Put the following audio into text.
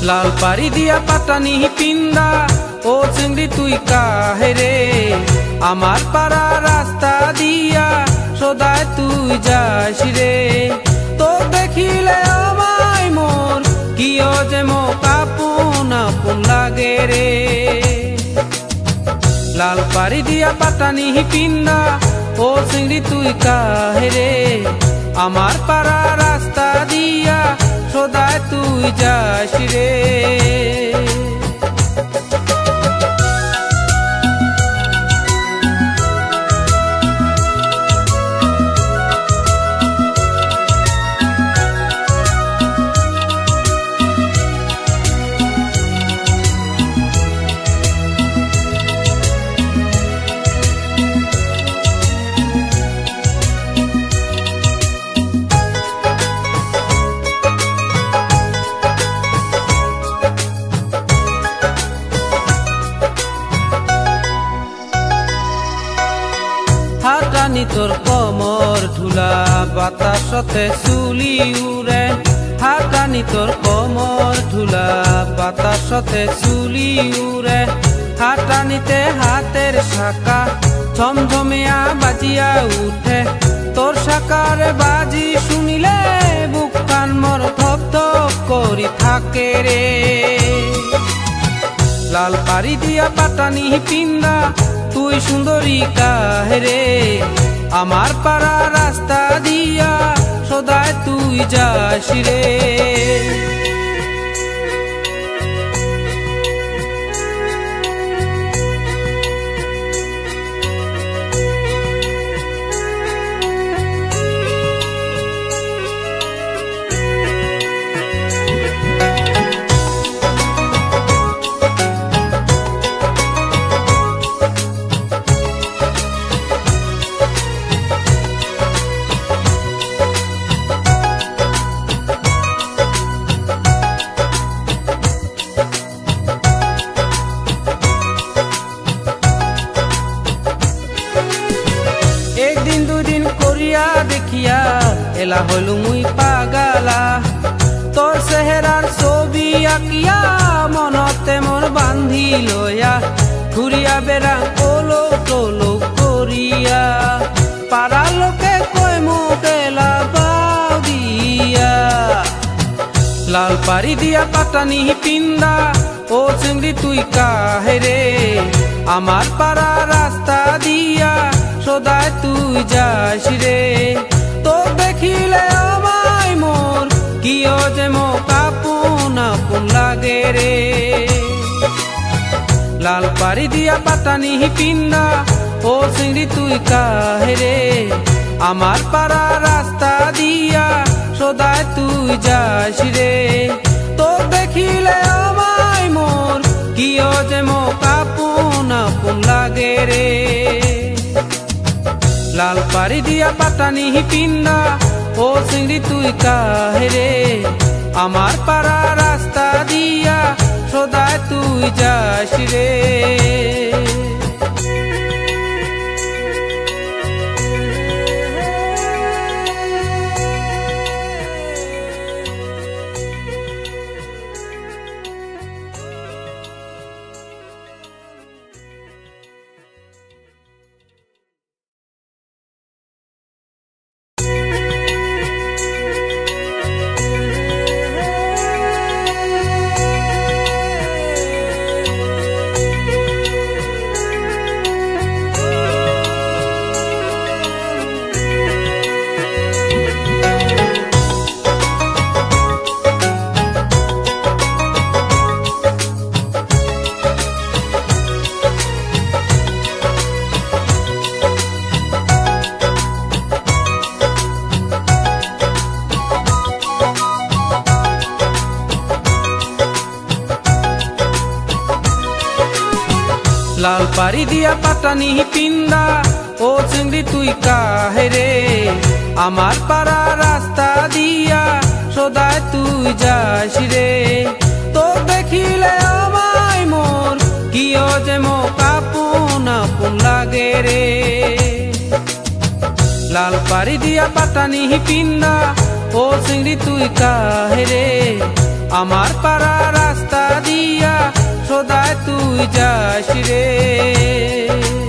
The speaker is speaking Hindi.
लाल पारी दिया पाटानी पिंदा ओ चिंगड़ी तुई काहे रे आमार पारा रास्ता दिया सदाय तुई जास रे तो देखिले आमाय मोर कियो जे मोक आपुन आपुन लागे रे लाल पारी दिया पाटानी पिंदा ओ चिंगड़ी तुई काहे रे आमार पारा रास्ता दिया सदाय तुई जास रे हाटानी तोर कमर धुला बातासते चुली उड़े हाटानी तोर कमर धुला बातासते चुली उड़े हाटानीते हाथेर शाखा झमझमिया बाजिया उठे तोर शाखार बाजी शुनिले बुक कान मोर धप धप करि थाके रे लाल पारी दिया पाटानी पिंदा तुई सुंदरी काहे रे आमार पारा रास्ता दिया सदाय तुई जास रे देखिया एला हलु मुई पागाला तोर सेहरार छवि आकिया मनते मोर बांधी लया घुरिया बेरा ओलो टोलो करिया पारा लोके कय मुख एला बाउ दिया लाल पारी दिया पाटानी पिंदा ओ चिंगड़ी तुई काहे रे आमार पारा रास्ता दिया सदाय तुई जास रे तो देखिले आमाय मोर कियो जे मोक आपुन आपुन लागे रे लाल पारी दिया पाटानी पिंदा ओ चिंगड़ी तुई काहे रे आमार पारा रास्ता दिया सदाय तुई जास रे तो देखिले आमाय मोर कियो जे मोक आपुन आपुन लागे रे लाल पारी दिया पाटानी पिंदा ओ चिंगड़ी तुई काहे रे आमार पारा रास्ता दिया सदाय तुई जास रे लाल पारी दिया पाटानी पिंदा ओ चिंगड़ी तुई काहे रे आमार पारा रास्ता दिया सदाय तुई जास रे तो देखिले आमाय मोर कियो जे मोक आपुन आपुन लागे रे लाल पारी दिया पाटानी पिंदा ओ चिंगड़ी तुई काहे रे আমার পাড়া রাস্তা দিয়া সদায় তুই যাস রে।